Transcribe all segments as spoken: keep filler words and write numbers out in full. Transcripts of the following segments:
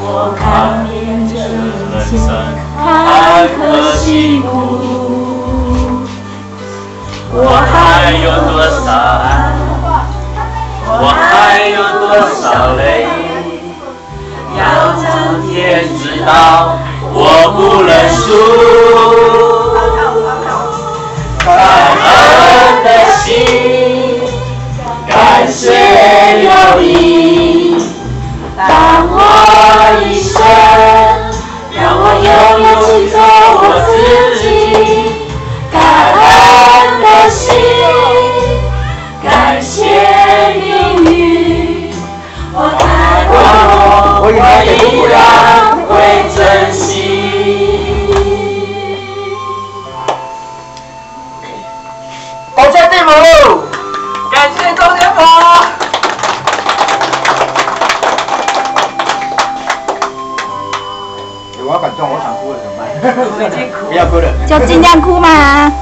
我看遍这人生坎坷辛苦，我还有多少爱，我还有多少泪，要让天知道我不认输。感恩的心，感谢有你，当我一生，让我有勇气做我自己。感恩的心，感谢命运，我太过，我依然会珍惜。 感谢地母， 感谢周天佛。 我要感动，我想哭了怎么办？ 我已经哭了。 不要哭了， 就尽量哭嘛。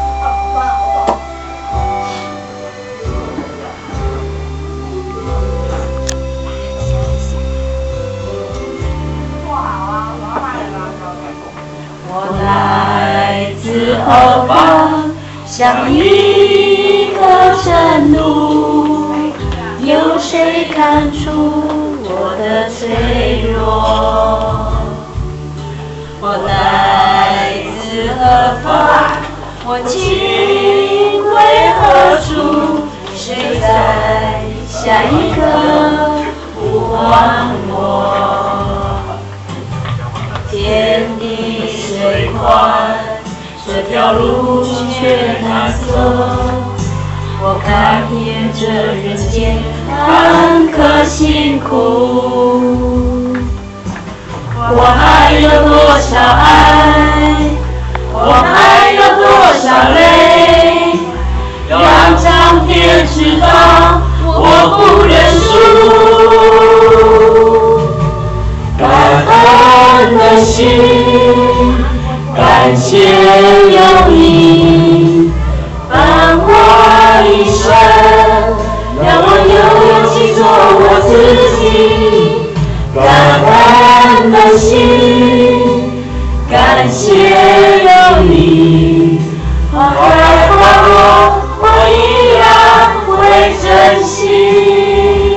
我来自何方，像一颗晨露，有谁看出我的脆弱？我来自何方，我情归何处？谁在下一刻呼唤我？天地虽宽，这条路却难走。我看遍这人间坎坷辛苦，我还有多少爱，我还有多少泪，让苍天知道我不认输。感恩的心，感谢有你，伴我一生，让我有勇气做我自己。感恩的心，感谢有你，花开花落，我依然会珍惜。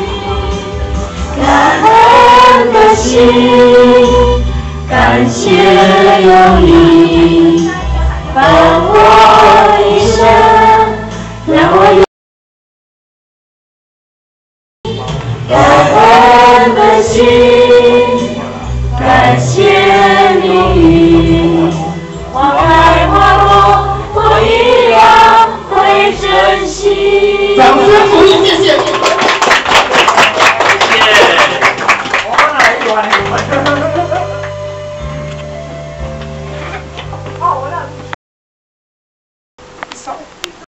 感恩的心，感谢有你，伴我一生，让我有感恩的心，感谢命运，花开花落，我依然会珍惜。 掌声鼓励，谢谢。